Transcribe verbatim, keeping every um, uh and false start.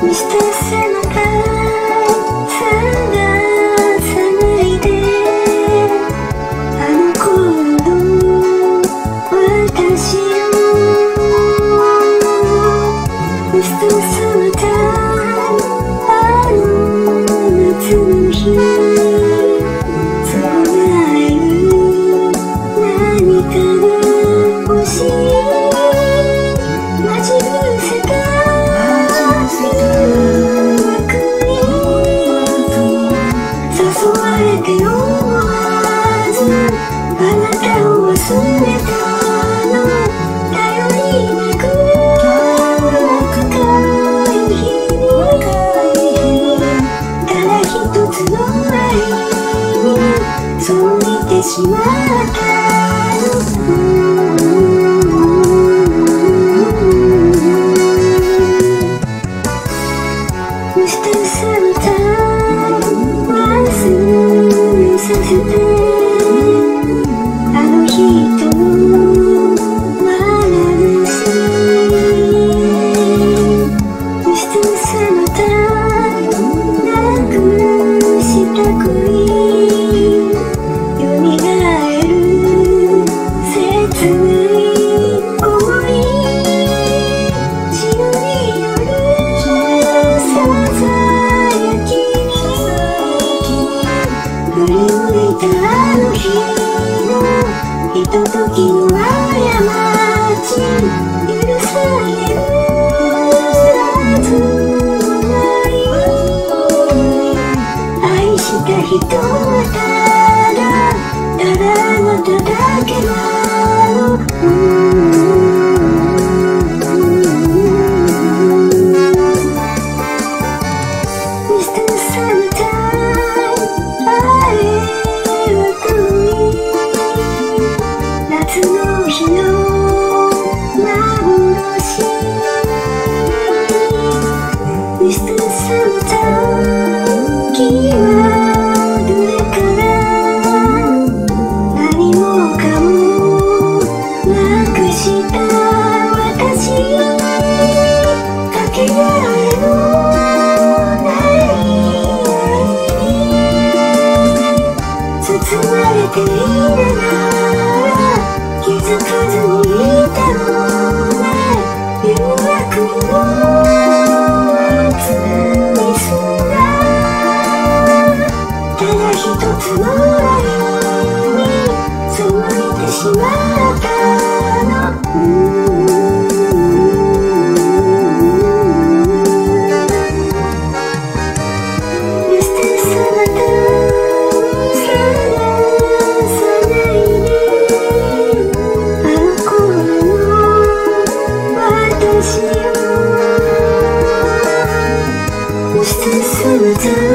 しまったひとときの過ち許されるはずもない愛した人はただただあなただけなのミスターサムタイムあれは遠い夏の日の幻ミスターサムタイム君はどれから何もかもなくした私かけがえのない愛に包まれているなら気づかずにいたのね誘惑の熱い砂ただ一つの愛に染まってしまったのミスターサマタ探さないであの頃の私をミスターサマタ